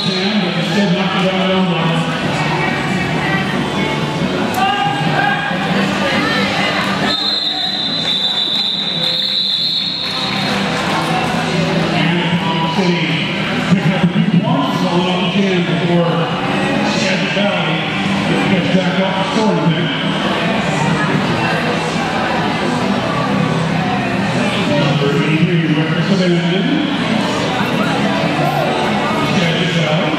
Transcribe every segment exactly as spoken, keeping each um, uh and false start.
Sam, but instead knocked it out on block. Back off the scoring thing. Number eighty-three, Record Sebastian. Skagit Valley.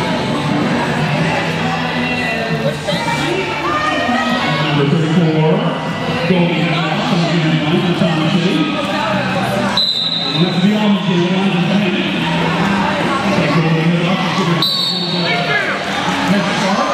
Number thirty-four, Goldie House, seventy-nine, Thomas City. We'll have to be on the field on the bank. Take Goldie House, Sebastian. Next start.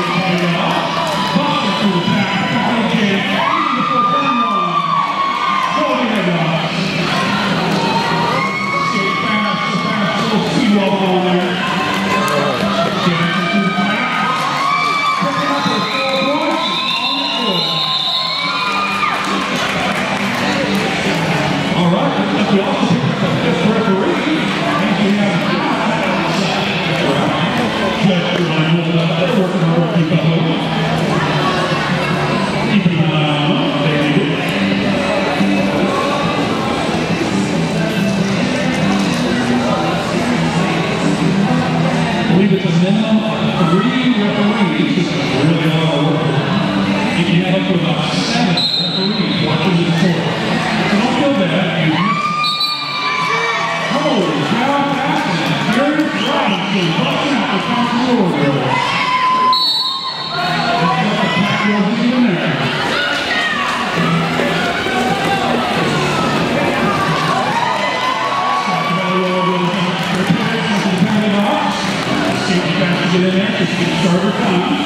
It's a minimum of three referees. This is really a lot of work. You can have up to about seven referees watching this sport. So don't feel bad. You holy cow, passing. Very Robinson busting out the control girl. Let's get the pack rolls in there. Get in there, just get started time.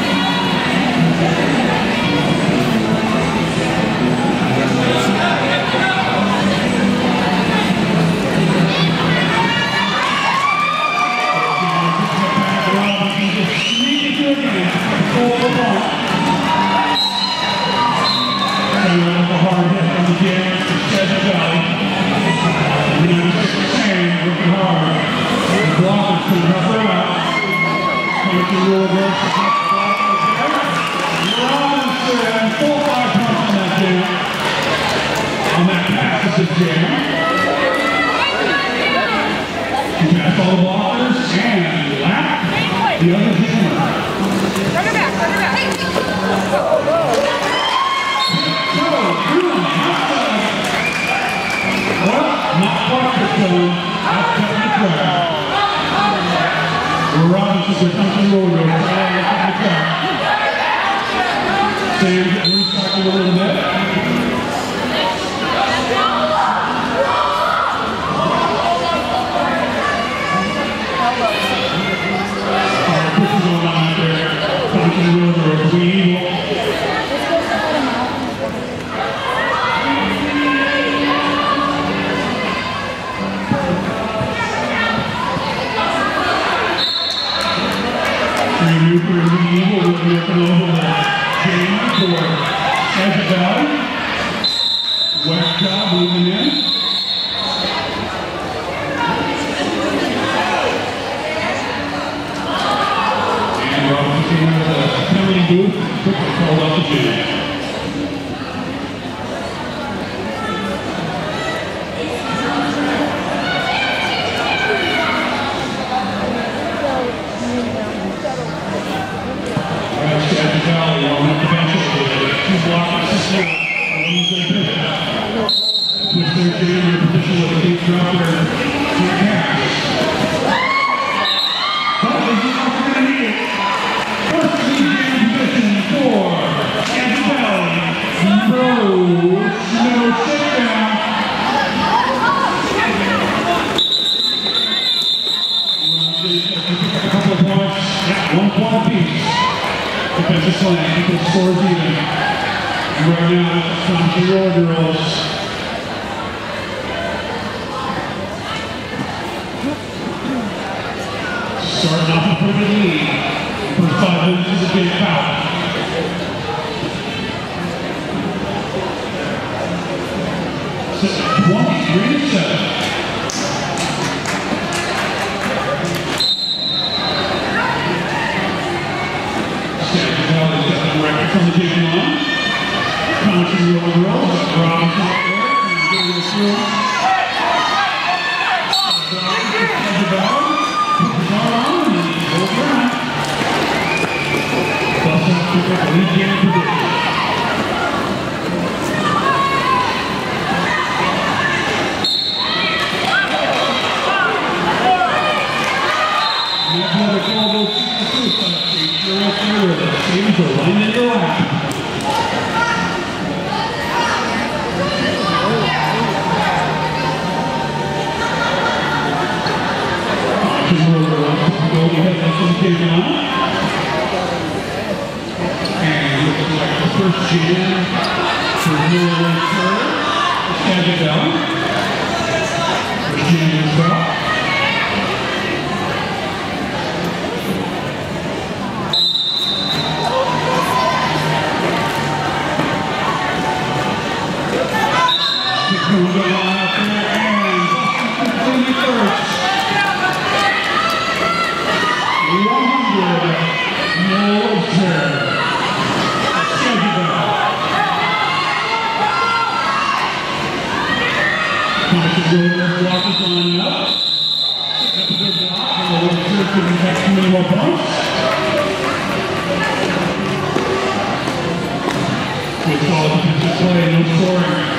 Hard hit from the jam to Skagit Valley. Working hard. The blockers can rough her out. Robinson, four five punch on that jam. On that pass to the jam. He passed all the blockers and lapped the other hammer. Run her back, run her back. Well, not quite the zone. That's cutting the crowd. Robinson with something roll roll. Sam getting recycled a little bit. Alright, push it on out there. Something roll roll. We evil. New for the evil, we'll be working over the game for Skagit Valley. West job moving in. And Robinson came out of the penalty booth, quickly called out the jam. Skagit Valley on the bench over there. Two blockers to sleep. With their jam in position with the deep drop there. Two caps. But they're not going to need it. First lead jam position for Skagit Valley. No, no sit down. A couple of points. Yeah, one point apiece. Defensive slam, you can score even. And right now, it's time for your girls. Starting off with the lead. First five minutes is a big foul. twenty-three to seven. Good call, defensive play, no scoring.